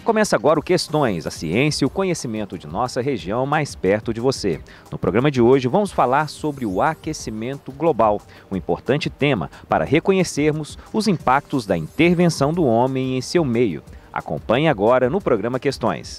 Começa agora o Questões, a ciência e o conhecimento de nossa região mais perto de você. No programa de hoje vamos falar sobre o aquecimento global, um importante tema para reconhecermos os impactos da intervenção do homem em seu meio. Acompanhe agora no programa Questões.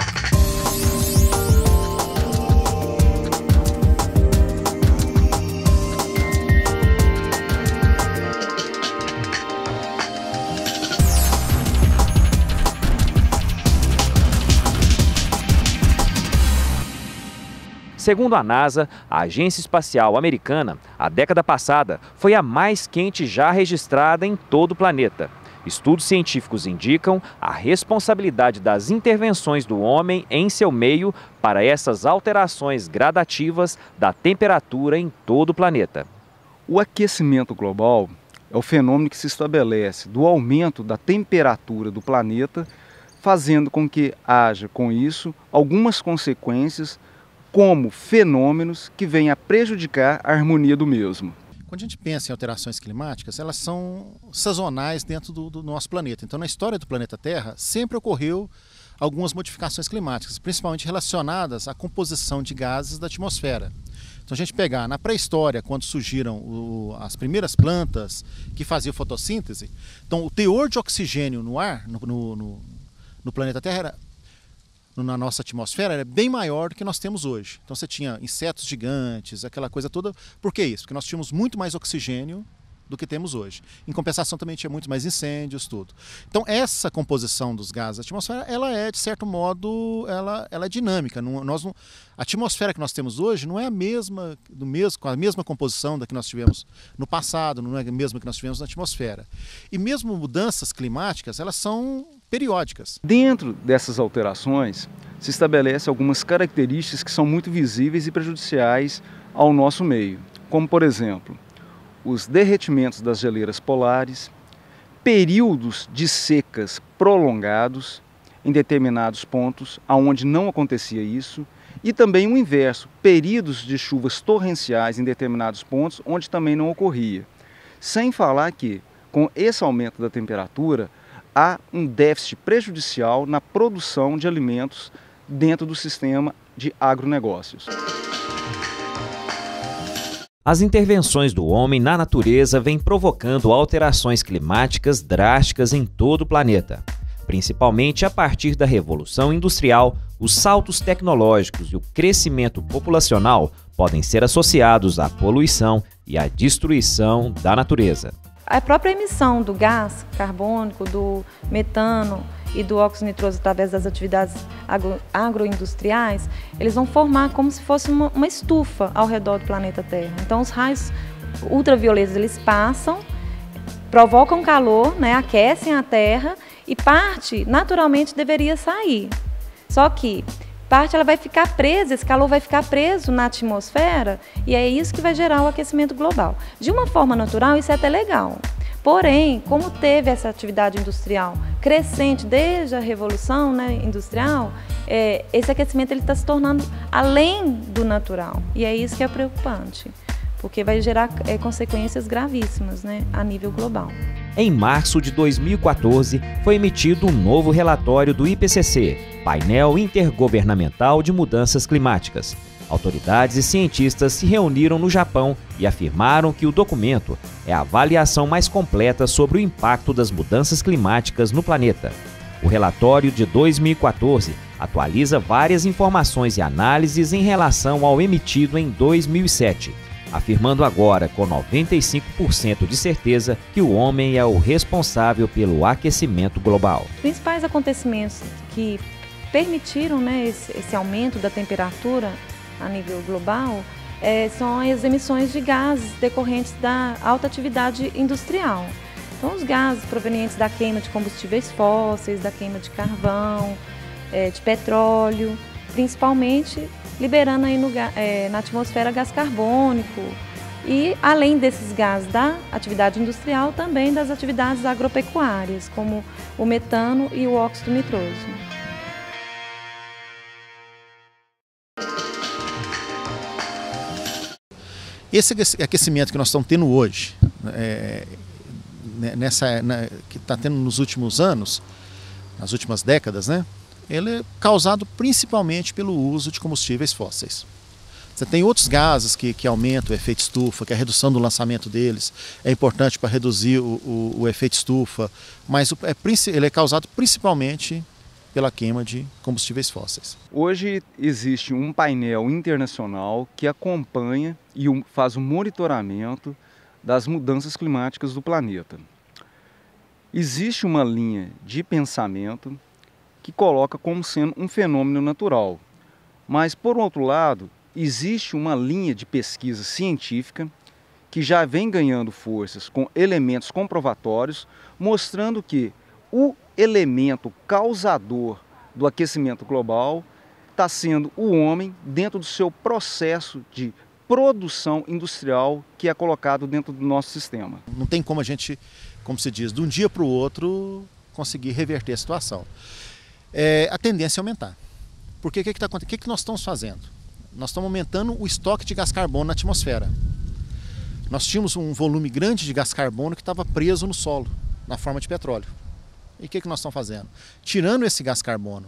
Segundo a NASA, a Agência Espacial Americana, a década passada foi a mais quente já registrada em todo o planeta. Estudos científicos indicam a responsabilidade das intervenções do homem em seu meio para essas alterações gradativas da temperatura em todo o planeta. O aquecimento global é o fenômeno que se estabelece do aumento da temperatura do planeta, fazendo com que haja, com isso, algumas consequências como fenômenos que vêm a prejudicar a harmonia do mesmo. Quando a gente pensa em alterações climáticas, elas são sazonais dentro do nosso planeta. Então, na história do planeta Terra, sempre ocorreu algumas modificações climáticas, principalmente relacionadas à composição de gases da atmosfera. Então, a gente pegar na pré-história, quando surgiram as primeiras plantas que faziam fotossíntese, então o teor de oxigênio no ar, no planeta Terra, na nossa atmosfera, é bem maior do que nós temos hoje. Então você tinha insetos gigantes, aquela coisa toda. Por que isso? Porque nós tínhamos muito mais oxigênio do que temos hoje. Em compensação também tinha muito mais incêndios, tudo. Então essa composição dos gases da atmosfera, ela é, de certo modo, ela é dinâmica. A atmosfera que nós temos hoje não é a mesma, com a mesma composição da que nós tivemos no passado, não é a mesma que nós tivemos na atmosfera. E mesmo mudanças climáticas, elas são periódicas. Dentro dessas alterações, se estabelece algumas características que são muito visíveis e prejudiciais ao nosso meio, como, por exemplo, os derretimentos das geleiras polares, períodos de secas prolongados em determinados pontos onde não acontecia isso, e também o inverso, períodos de chuvas torrenciais em determinados pontos onde também não ocorria. Sem falar que, com esse aumento da temperatura, há um déficit prejudicial na produção de alimentos dentro do sistema de agronegócios. As intervenções do homem na natureza vêm provocando alterações climáticas drásticas em todo o planeta. Principalmente a partir da Revolução Industrial, os saltos tecnológicos e o crescimento populacional podem ser associados à poluição e à destruição da natureza. A própria emissão do gás carbônico, do metano e do óxido nitroso através das atividades agroindustriais, eles vão formar como se fosse uma estufa ao redor do planeta Terra. Então os raios ultravioletas eles passam, provocam calor, aquecem a Terra e parte naturalmente deveria sair. Só que parte ela vai ficar presa, esse calor vai ficar preso na atmosfera e é isso que vai gerar o aquecimento global. De uma forma natural, isso é até legal. Porém, como teve essa atividade industrial crescente desde a Revolução Industrial, esse aquecimento está se tornando além do natural. E é isso que é preocupante, porque vai gerar consequências gravíssimas a nível global. Em março de 2014, foi emitido um novo relatório do IPCC, Painel Intergovernamental de Mudanças Climáticas. Autoridades e cientistas se reuniram no Japão e afirmaram que o documento é a avaliação mais completa sobre o impacto das mudanças climáticas no planeta. O relatório de 2014 atualiza várias informações e análises em relação ao emitido em 2007. Afirmando agora com 95% de certeza que o homem é o responsável pelo aquecimento global. Os principais acontecimentos que permitiram esse aumento da temperatura a nível global são as emissões de gases decorrentes da alta atividade industrial. Então os gases provenientes da queima de combustíveis fósseis, da queima de carvão, de petróleo, principalmente liberando aí na atmosfera gás carbônico e, além desses gases da atividade industrial, também das atividades agropecuárias, como o metano e o óxido nitroso. Esse aquecimento que nós estamos tendo hoje, que está tendo nos últimos anos, nas últimas décadas, né, ele é causado principalmente pelo uso de combustíveis fósseis. Você tem outros gases que aumentam o efeito estufa, que a redução do lançamento deles é importante para reduzir o efeito estufa, mas ele é causado principalmente pela queima de combustíveis fósseis. Hoje existe um painel internacional que acompanha e faz o monitoramento das mudanças climáticas do planeta. Existe uma linha de pensamento que coloca como sendo um fenômeno natural, mas, por outro lado, existe uma linha de pesquisa científica que já vem ganhando forças com elementos comprovatórios, mostrando que o elemento causador do aquecimento global está sendo o homem dentro do seu processo de produção industrial que é colocado dentro do nosso sistema. Não tem como a gente, como se diz, de um dia para o outro conseguir reverter a situação. A tendência é aumentar. Porque o que está acontecendo? O que nós estamos fazendo? Nós estamos aumentando o estoque de gás carbono na atmosfera. Nós tínhamos um volume grande de gás carbono que estava preso no solo, na forma de petróleo. E o que nós estamos fazendo? Tirando esse gás carbono,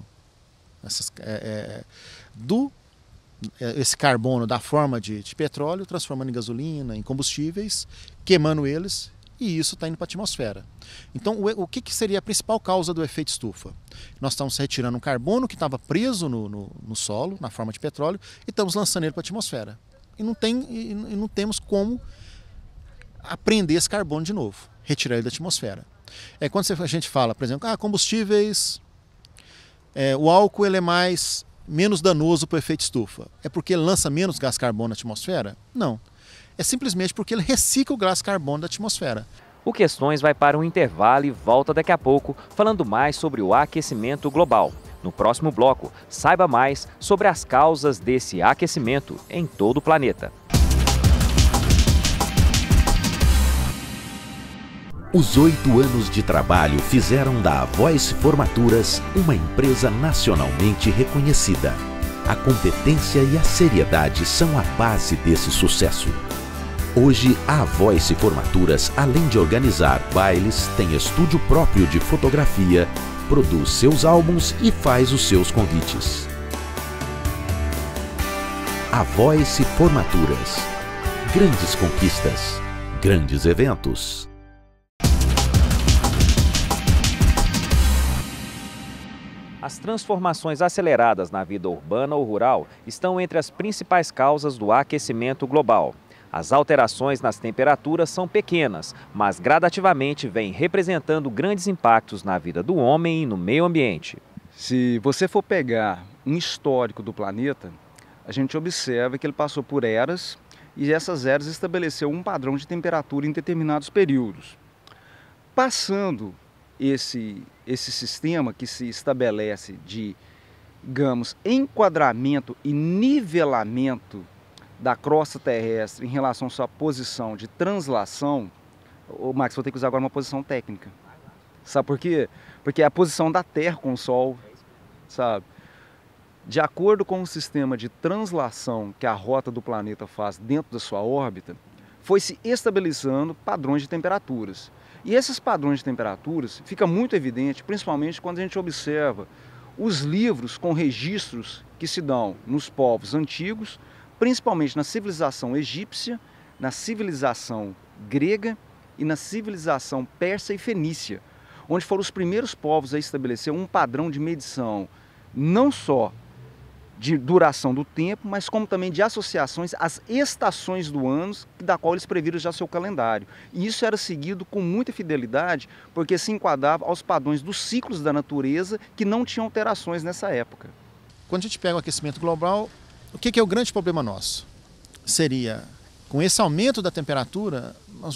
esse carbono da forma de petróleo, transformando em gasolina, em combustíveis, queimando eles, e isso está indo para a atmosfera. Então, o que seria a principal causa do efeito estufa? Nós estamos retirando um carbono que estava preso no solo, na forma de petróleo, e estamos lançando ele para a atmosfera. E não temos como apreender esse carbono de novo, retirar ele da atmosfera. Quando a gente fala, por exemplo, combustíveis, o álcool ele é menos danoso para o efeito estufa. É porque ele lança menos gás carbono na atmosfera? Não. É simplesmente porque ele recicla o gás carbono da atmosfera. O Questões vai para um intervalo e volta daqui a pouco, falando mais sobre o aquecimento global. No próximo bloco, saiba mais sobre as causas desse aquecimento em todo o planeta. Os 8 anos de trabalho fizeram da Voice Formaturas uma empresa nacionalmente reconhecida. A competência e a seriedade são a base desse sucesso. Hoje, a Voice Formaturas, além de organizar bailes, tem estúdio próprio de fotografia, produz seus álbuns e faz os seus convites. A Voice Formaturas. Grandes conquistas, grandes eventos. As transformações aceleradas na vida urbana ou rural estão entre as principais causas do aquecimento global. As alterações nas temperaturas são pequenas, mas gradativamente vêm representando grandes impactos na vida do homem e no meio ambiente. Se você for pegar um histórico do planeta, a gente observa que ele passou por eras e essas eras estabeleceu um padrão de temperatura em determinados períodos. Passando esse sistema que se estabelece de, digamos, enquadramento e nivelamento da crosta terrestre em relação à sua posição de translação, Max, vou ter que usar agora uma posição técnica. Sabe por quê? Porque é a posição da Terra com o Sol, sabe? De acordo com o sistema de translação que a rota do planeta faz dentro da sua órbita, foi se estabelecendo padrões de temperaturas. E esses padrões de temperaturas fica muito evidente, principalmente quando a gente observa os livros com registros que se dão nos povos antigos, principalmente na civilização egípcia, na civilização grega e na civilização persa e fenícia, onde foram os primeiros povos a estabelecer um padrão de medição não só de duração do tempo, mas como também de associações às estações do ano, da qual eles previram já seu calendário. E isso era seguido com muita fidelidade, porque se enquadrava aos padrões dos ciclos da natureza que não tinham alterações nessa época. Quando a gente pega o aquecimento global, o que é o grande problema nosso? Seria, com esse aumento da temperatura, nós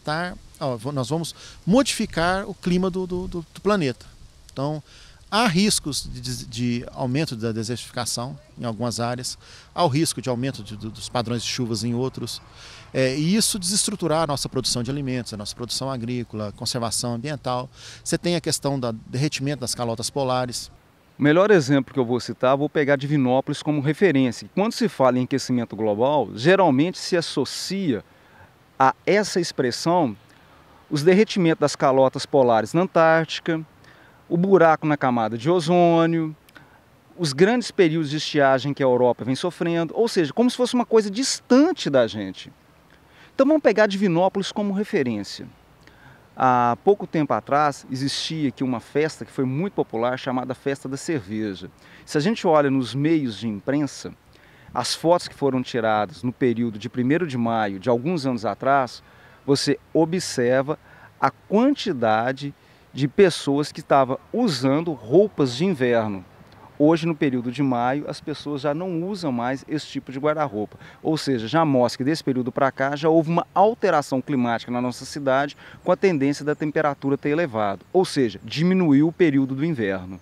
vamos modificar o clima do planeta. Então, há riscos de aumento da desertificação em algumas áreas, há o risco de aumento dos padrões de chuvas em outros, e isso desestruturar a nossa produção de alimentos, a nossa produção agrícola, conservação ambiental. Você tem a questão do derretimento das calotas polares. O melhor exemplo que eu vou citar, vou pegar Divinópolis como referência. Quando se fala em aquecimento global, geralmente se associa a essa expressão os derretimentos das calotas polares na Antártica, o buraco na camada de ozônio, os grandes períodos de estiagem que a Europa vem sofrendo, ou seja, como se fosse uma coisa distante da gente. Então vamos pegar Divinópolis como referência. Há pouco tempo atrás existia aqui uma festa que foi muito popular chamada Festa da Cerveja. Se a gente olha nos meios de imprensa, as fotos que foram tiradas no período de 1º de maio de alguns anos atrás, você observa a quantidade de pessoas que estavam usando roupas de inverno. Hoje, no período de maio, as pessoas já não usam mais esse tipo de guarda-roupa. Ou seja, já mostra que desse período para cá já houve uma alteração climática na nossa cidade com a tendência da temperatura ter elevado. Ou seja, diminuiu o período do inverno.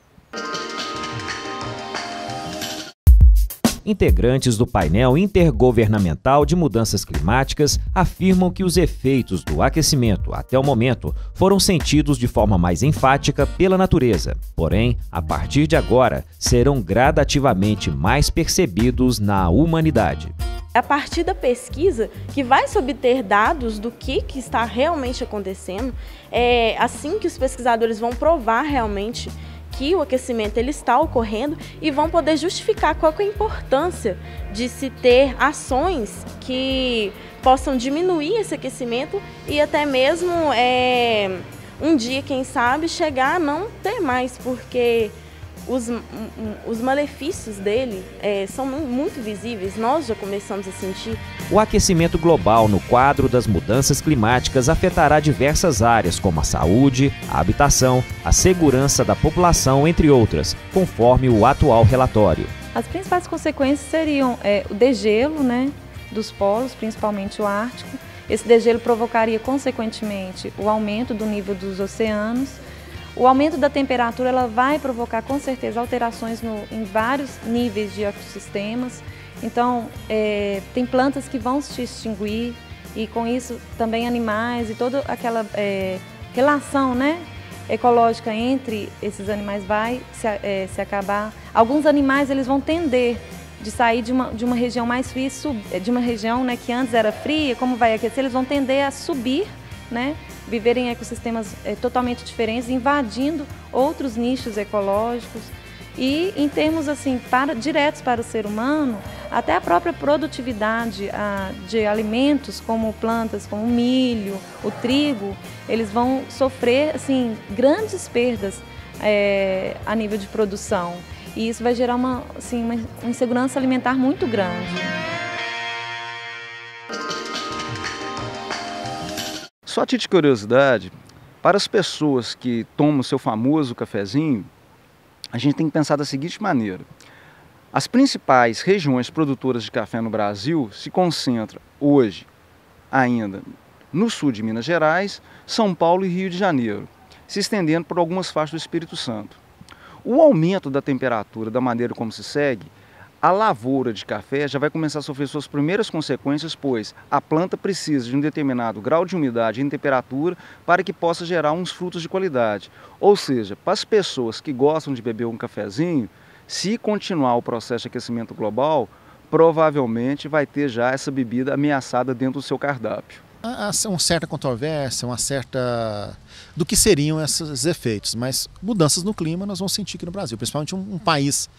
Integrantes do painel intergovernamental de mudanças climáticas afirmam que os efeitos do aquecimento, até o momento, foram sentidos de forma mais enfática pela natureza. Porém, a partir de agora, serão gradativamente mais percebidos na humanidade. A partir da pesquisa que vai se obter dados do que está realmente acontecendo, é assim que os pesquisadores vão provar realmente que o aquecimento ele está ocorrendo e vão poder justificar qual que é a importância de se ter ações que possam diminuir esse aquecimento e até mesmo um dia, quem sabe, chegar a não ter mais, porque os malefícios dele são muito visíveis, nós já começamos a sentir. O aquecimento global no quadro das mudanças climáticas afetará diversas áreas, como a saúde, a habitação, a segurança da população, entre outras, conforme o atual relatório. As principais consequências seriam o degelo, né, dos polos, principalmente o Ártico. Esse degelo provocaria, consequentemente, o aumento do nível dos oceanos. O aumento da temperatura ela vai provocar, com certeza, alterações em vários níveis de ecossistemas. Então, tem plantas que vão se extinguir e, com isso, também animais e toda aquela relação, né, ecológica entre esses animais vai se acabar. Alguns animais eles vão tender de sair de uma região mais fria, de uma região, né, que antes era fria, como vai aquecer, eles vão tender a subir, né, viver em ecossistemas totalmente diferentes, invadindo outros nichos ecológicos. E em termos assim, diretos para o ser humano, até a própria produtividade de alimentos, como plantas, como o milho, o trigo, eles vão sofrer assim, grandes perdas a nível de produção. E isso vai gerar uma insegurança alimentar muito grande. Só a título de curiosidade, para as pessoas que tomam o seu famoso cafezinho, a gente tem que pensar da seguinte maneira. As principais regiões produtoras de café no Brasil se concentram hoje ainda no sul de Minas Gerais, São Paulo e Rio de Janeiro, se estendendo por algumas faixas do Espírito Santo. O aumento da temperatura, da maneira como se segue, a lavoura de café já vai começar a sofrer suas primeiras consequências, pois a planta precisa de um determinado grau de umidade e temperatura para que possa gerar uns frutos de qualidade. Ou seja, para as pessoas que gostam de beber um cafezinho, se continuar o processo de aquecimento global, provavelmente vai ter já essa bebida ameaçada dentro do seu cardápio. Há uma certa controvérsia, do que seriam esses efeitos, mas mudanças no clima nós vamos sentir aqui no Brasil, principalmente um país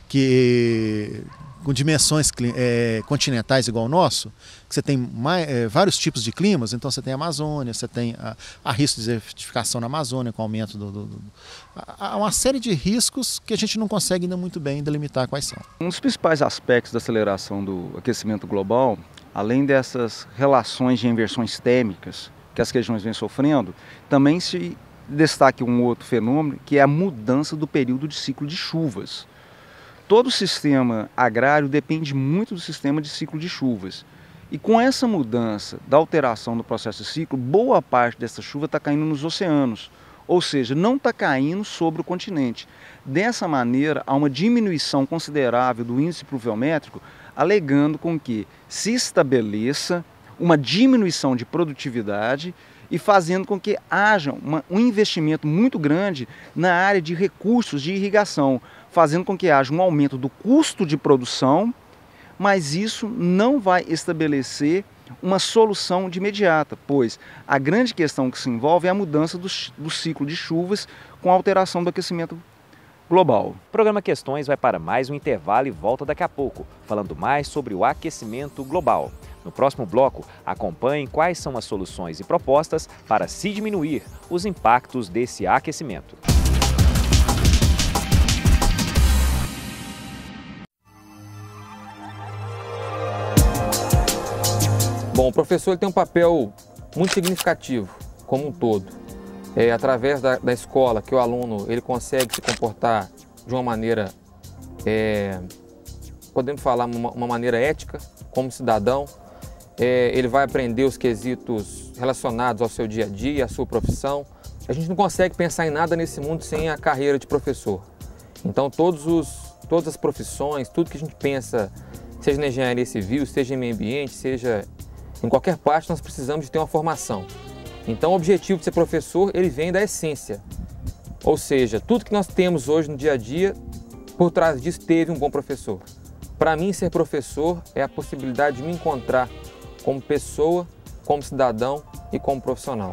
com dimensões continentais igual ao nosso, que você tem vários tipos de climas, então você tem a Amazônia, você tem a risco de desertificação na Amazônia com o aumento há uma série de riscos que a gente não consegue ainda muito bem delimitar quais são. Um dos principais aspectos da aceleração do aquecimento global, além dessas relações de inversões térmicas que as regiões vêm sofrendo, também se destaca um outro fenômeno, que é a mudança do período de ciclo de chuvas. Todo o sistema agrário depende muito do sistema de ciclo de chuvas. E com essa mudança da alteração do processo de ciclo, boa parte dessa chuva está caindo nos oceanos, ou seja, não está caindo sobre o continente. Dessa maneira, há uma diminuição considerável do índice pluviométrico, alegando com que se estabeleça uma diminuição de produtividade e fazendo com que haja um investimento muito grande na área de recursos de irrigação, fazendo com que haja um aumento do custo de produção, mas isso não vai estabelecer uma solução de imediata, pois a grande questão que se envolve é a mudança do ciclo de chuvas com a alteração do aquecimento global. O programa Questões vai para mais um intervalo e volta daqui a pouco, falando mais sobre o aquecimento global. No próximo bloco, acompanhem quais são as soluções e propostas para se diminuir os impactos desse aquecimento. Bom, o professor tem um papel muito significativo, como um todo. Através da escola, que o aluno ele consegue se comportar de uma maneira, podemos falar, uma maneira ética, como cidadão. Ele vai aprender os quesitos relacionados ao seu dia a dia, à sua profissão. A gente não consegue pensar em nada nesse mundo sem a carreira de professor. Então, todas as profissões, tudo que a gente pensa, seja na engenharia civil, seja em meio ambiente, seja em qualquer parte, nós precisamos de ter uma formação. Então, o objetivo de ser professor, ele vem da essência. Ou seja, tudo que nós temos hoje no dia a dia, por trás disso teve um bom professor. Para mim, ser professor é a possibilidade de me encontrar como pessoa, como cidadão e como profissional.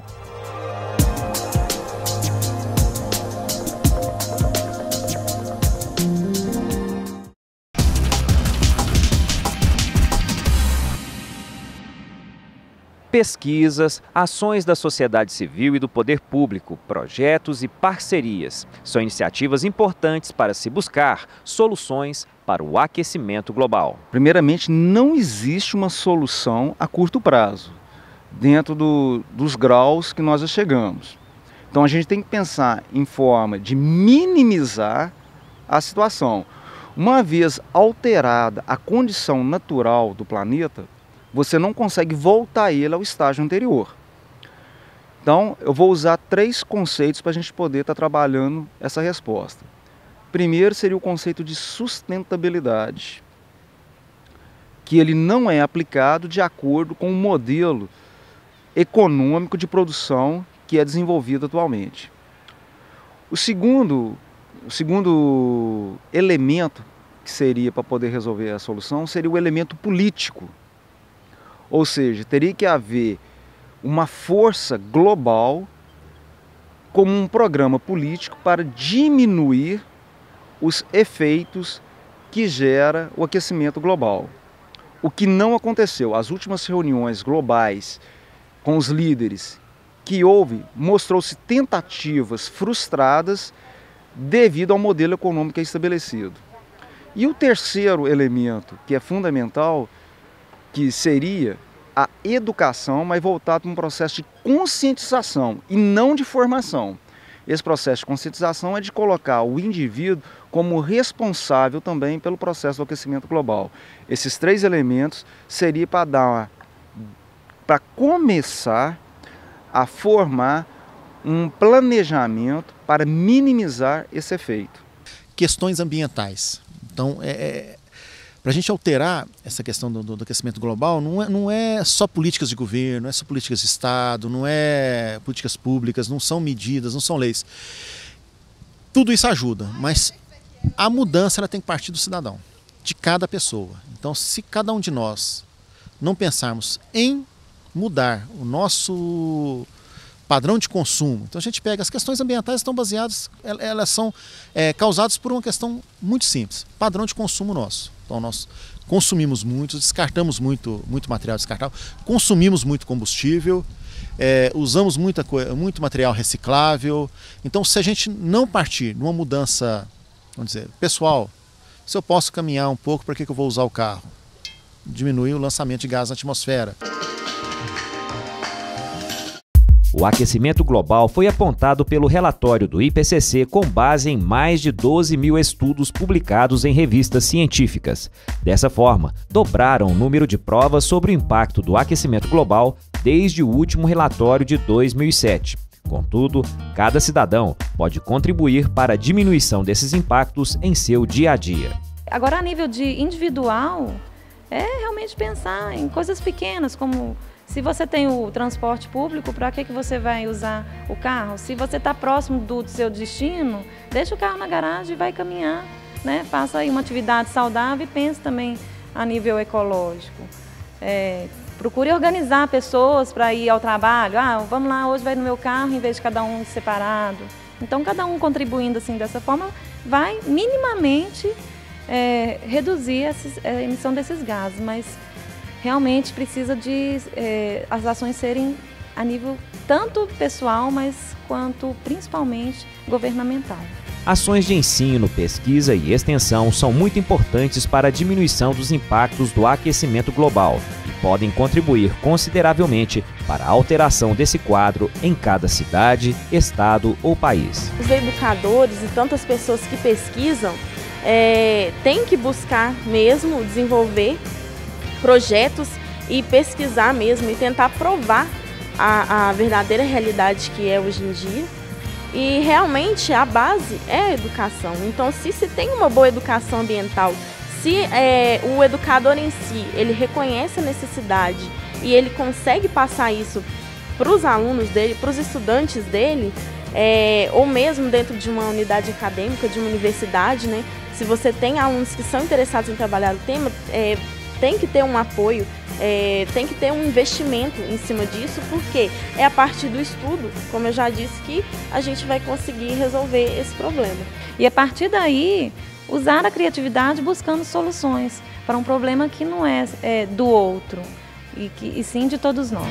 Pesquisas, ações da sociedade civil e do poder público, projetos e parcerias são iniciativas importantes para se buscar soluções para o aquecimento global. Primeiramente, não existe uma solução a curto prazo, dentro dos graus que nós já chegamos. Então a gente tem que pensar em forma de minimizar a situação. Uma vez alterada a condição natural do planeta, você não consegue voltar ele ao estágio anterior. Então, eu vou usar 3 conceitos para a gente poder estar trabalhando essa resposta. Primeiro seria o conceito de sustentabilidade, que ele não é aplicado de acordo com o modelo econômico de produção que é desenvolvido atualmente. O segundo elemento que seria para poder resolver a solução seria o elemento político. Ou seja, teria que haver uma força global como um programa político para diminuir os efeitos que gera o aquecimento global. O que não aconteceu, as últimas reuniões globais com os líderes que houve, mostrou-se tentativas frustradas devido ao modelo econômico estabelecido. E o terceiro elemento, que é fundamental, que seria a educação, mas voltado para um processo de conscientização e não de formação. Esse processo de conscientização é de colocar o indivíduo como responsável também pelo processo do aquecimento global. Esses 3 elementos seriam para começar a formar um planejamento para minimizar esse efeito. Questões ambientais. Então, para a gente alterar essa questão do aquecimento global, não é só políticas de governo, não é só políticas de Estado, não é políticas públicas, não são medidas, não são leis. Tudo isso ajuda, mas a mudança ela tem que partir do cidadão, de cada pessoa. Então, se cada um de nós não pensarmos em mudar o nosso padrão de consumo, então a gente pega, as questões ambientais estão baseadas, elas são causadas por uma questão muito simples, padrão de consumo nosso. Então nós consumimos muito, descartamos muito material descartável, consumimos muito combustível, usamos muito material reciclável. Então, se a gente não partir numa mudança, vamos dizer, pessoal, se eu posso caminhar um pouco, para que eu vou usar o carro? Diminuir o lançamento de gás na atmosfera. O aquecimento global foi apontado pelo relatório do IPCC com base em mais de 12 mil estudos publicados em revistas científicas. Dessa forma, dobraram o número de provas sobre o impacto do aquecimento global desde o último relatório de 2007. Contudo, cada cidadão pode contribuir para a diminuição desses impactos em seu dia a dia. Agora, a nível de individual, é realmente pensar em coisas pequenas, como se você tem o transporte público, para que você vai usar o carro? Se você está próximo do seu destino, deixa o carro na garagem e vai caminhar, né? Faça aí uma atividade saudável e pense também a nível ecológico. Procure organizar pessoas para ir ao trabalho. Vamos lá, hoje vai no meu carro em vez de cada um separado. Então, cada um contribuindo assim dessa forma vai minimamente reduzir a emissão desses gases, mas realmente precisa de as ações serem a nível tanto pessoal, mas quanto principalmente governamental. Ações de ensino, pesquisa e extensão são muito importantes para a diminuição dos impactos do aquecimento global e podem contribuir consideravelmente para a alteração desse quadro em cada cidade, estado ou país. Os educadores e tantas pessoas que pesquisam têm que buscar mesmo desenvolver projetos e pesquisar mesmo e tentar provar a verdadeira realidade que é hoje em dia. E realmente a base é a educação. Então, se tem uma boa educação ambiental, se o educador em si ele reconhece a necessidade e ele consegue passar isso para os alunos dele, para os estudantes dele, ou mesmo dentro de uma unidade acadêmica, de uma universidade, né? Se você tem alunos que são interessados em trabalhar o tema, tem que ter um apoio, tem que ter um investimento em cima disso, porque é a partir do estudo, como eu já disse, que a gente vai conseguir resolver esse problema. E a partir daí, usar a criatividade buscando soluções para um problema que não é do outro, e sim de todos nós.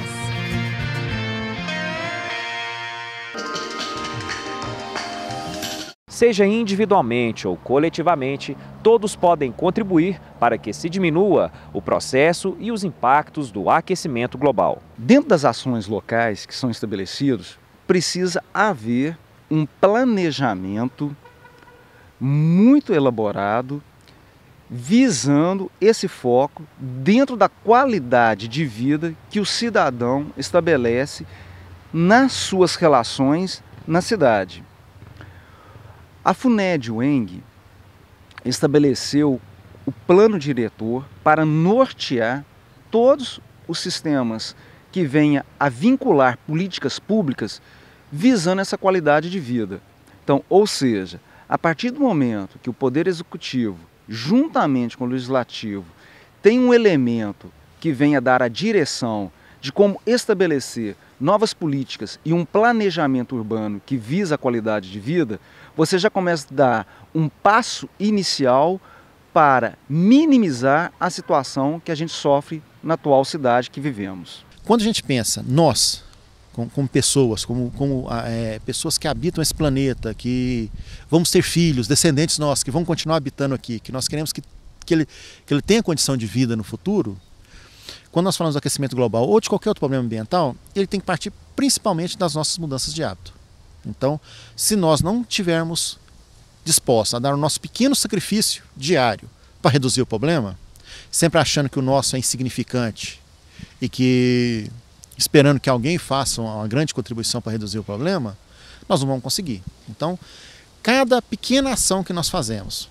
Seja individualmente ou coletivamente, todos podem contribuir para que se diminua o processo e os impactos do aquecimento global. Dentro das ações locais que são estabelecidas, precisa haver um planejamento muito elaborado, visando esse foco dentro da qualidade de vida que o cidadão estabelece nas suas relações na cidade. A FUNED-UENG estabeleceu o plano diretor para nortear todos os sistemas que venha a vincular políticas públicas visando essa qualidade de vida. Então, ou seja, a partir do momento que o Poder Executivo, juntamente com o Legislativo, tem um elemento que venha dar a direção de como estabelecer novas políticas e um planejamento urbano que visa a qualidade de vida, você já começa a dar um passo inicial para minimizar a situação que a gente sofre na atual cidade que vivemos. Quando a gente pensa, nós, como pessoas, como pessoas que habitam esse planeta, que vamos ter filhos, descendentes nossos, que vão continuar habitando aqui, que nós queremos que ele tenha condição de vida no futuro, quando nós falamos do aquecimento global ou de qualquer outro problema ambiental, ele tem que partir principalmente das nossas mudanças de hábito. Então, se nós não tivermos dispostos a dar o nosso pequeno sacrifício diário para reduzir o problema, sempre achando que o nosso é insignificante e que esperando que alguém faça uma grande contribuição para reduzir o problema, nós não vamos conseguir. Então, cada pequena ação que nós fazemos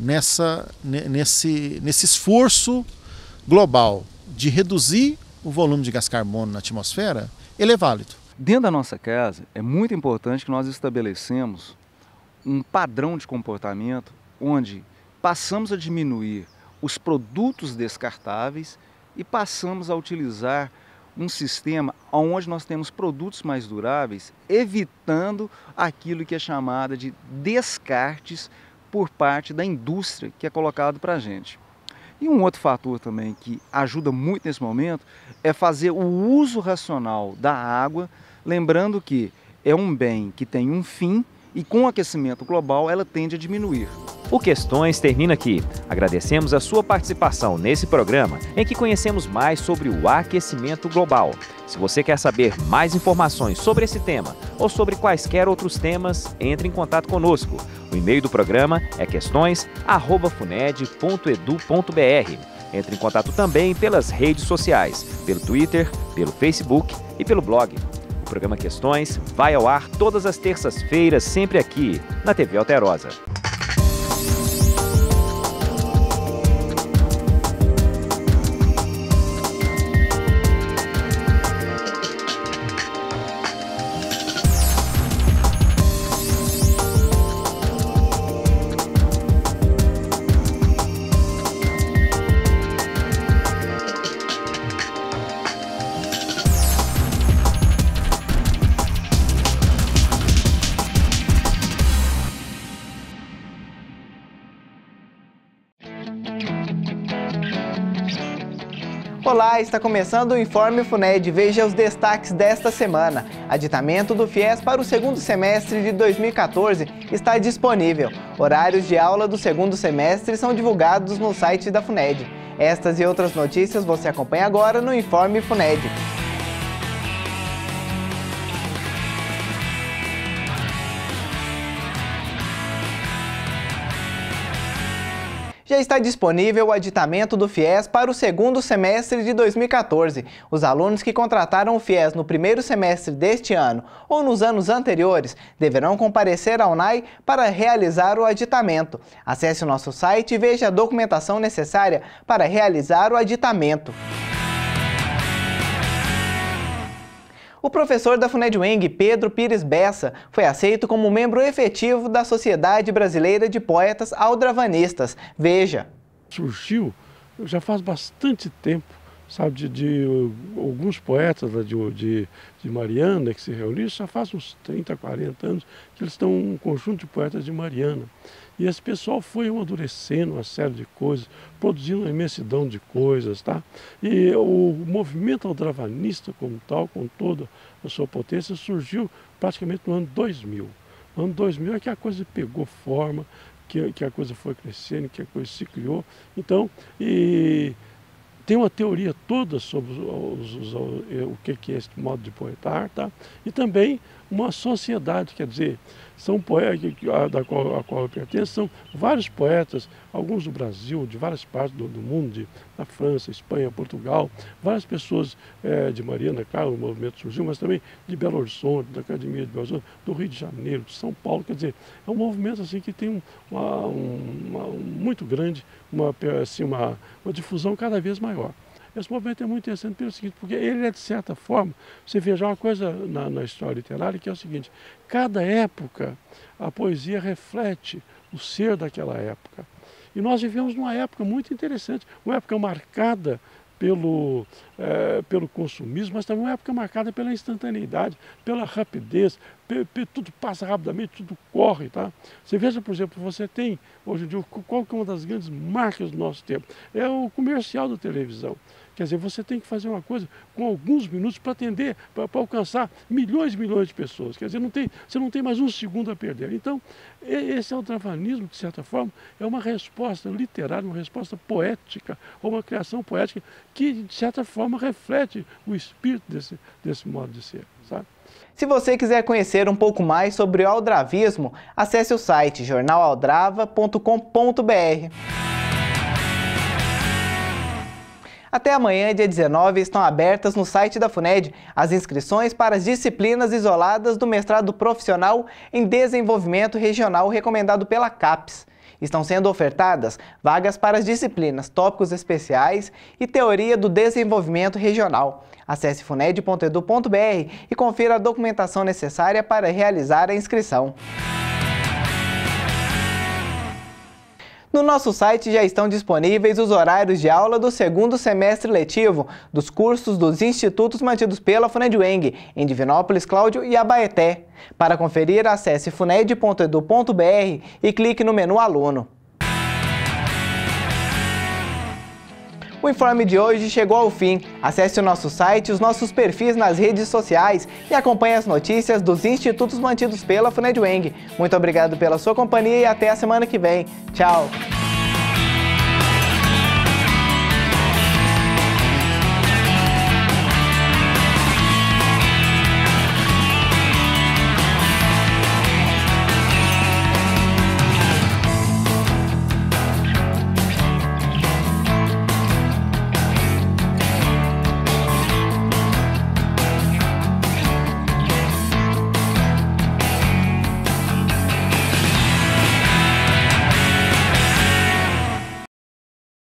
nesse esforço global de reduzir o volume de gás carbono na atmosfera, ele é válido. Dentro da nossa casa, é muito importante que nós estabelecemos um padrão de comportamento onde passamos a diminuir os produtos descartáveis e passamos a utilizar um sistema onde nós temos produtos mais duráveis, evitando aquilo que é chamado de descartes por parte da indústria que é colocado para a gente. E um outro fator também que ajuda muito nesse momento é fazer o uso racional da água, lembrando que é um bem que tem um fim e com o aquecimento global ela tende a diminuir. O Questões termina aqui. Agradecemos a sua participação nesse programa em que conhecemos mais sobre o aquecimento global. Se você quer saber mais informações sobre esse tema ou sobre quaisquer outros temas, entre em contato conosco. O e-mail do programa é questões@funed.edu.br. Entre em contato também pelas redes sociais, pelo Twitter, pelo Facebook e pelo blog. O programa Questões vai ao ar todas as terças-feiras, sempre aqui, na TV Alterosa. Olá, está começando o Informe FUNED. Veja os destaques desta semana. Aditamento do FIES para o segundo semestre de 2014 está disponível. Horários de aula do segundo semestre são divulgados no site da FUNED. Estas e outras notícias você acompanha agora no Informe FUNED. Já está disponível o aditamento do FIES para o segundo semestre de 2014. Os alunos que contrataram o FIES no primeiro semestre deste ano ou nos anos anteriores deverão comparecer ao NAI para realizar o aditamento. Acesse o nosso site e veja a documentação necessária para realizar o aditamento. O professor da FUNED-UENG, Pedro Pires Bessa, foi aceito como membro efetivo da Sociedade Brasileira de Poetas Aldravanistas. Veja. Surgiu já faz bastante tempo, sabe, de alguns poetas de Mariana que se reuniram, já faz uns 30, 40 anos que eles estão um conjunto de poetas de Mariana. E esse pessoal foi amadurecendo uma série de coisas, produzindo uma imensidão de coisas, tá? E o movimento aldravanista como tal, com toda a sua potência, surgiu praticamente no ano 2000. No ano 2000 é que a coisa pegou forma, que a coisa foi crescendo, que a coisa se criou. Então, tem uma teoria toda sobre o que é esse modo de poetar, tá? E também uma sociedade, quer dizer, são poetas a qual eu pertenço, são vários poetas, alguns do Brasil, de várias partes do mundo, da França, Espanha, Portugal, várias pessoas de Mariana, claro, o movimento surgiu, mas também de Belo Horizonte, da Academia de Belo Horizonte, do Rio de Janeiro, de São Paulo, quer dizer, é um movimento assim que tem muito grande, uma difusão cada vez maior. Esse movimento é muito interessante pelo seguinte, porque ele é, de certa forma, você veja uma coisa na história literária, que é o seguinte: cada época a poesia reflete o ser daquela época. E nós vivemos numa época muito interessante, uma época marcada pelo consumismo, mas também uma época marcada pela instantaneidade, pela rapidez, tudo passa rapidamente, tudo corre, tá? Você veja, por exemplo, você tem, hoje em dia, qual que é uma das grandes marcas do nosso tempo? É o comercial da televisão. Quer dizer, você tem que fazer uma coisa com alguns minutos para atender, para alcançar milhões e milhões de pessoas. Quer dizer, você não tem mais um segundo a perder. Então, esse aldravanismo, de certa forma, é uma resposta literária, uma resposta poética, ou uma criação poética que, de certa forma, reflete o espírito desse modo de ser, sabe? Se você quiser conhecer um pouco mais sobre o aldravismo, acesse o site jornalaldrava.com.br. Até amanhã, dia 19, estão abertas no site da FUNED as inscrições para as disciplinas isoladas do mestrado profissional em desenvolvimento regional recomendado pela CAPES. Estão sendo ofertadas vagas para as disciplinas Tópicos Especiais e Teoria do Desenvolvimento Regional. Acesse funed.edu.br e confira a documentação necessária para realizar a inscrição. No nosso site já estão disponíveis os horários de aula do segundo semestre letivo dos cursos dos institutos mantidos pela FUNED-UENG, em Divinópolis, Cláudio e Abaeté. Para conferir, acesse funed.edu.br e clique no menu Aluno. O informe de hoje chegou ao fim. Acesse o nosso site e os nossos perfis nas redes sociais e acompanhe as notícias dos institutos mantidos pela FUNED-UENG. Muito obrigado pela sua companhia e até a semana que vem. Tchau!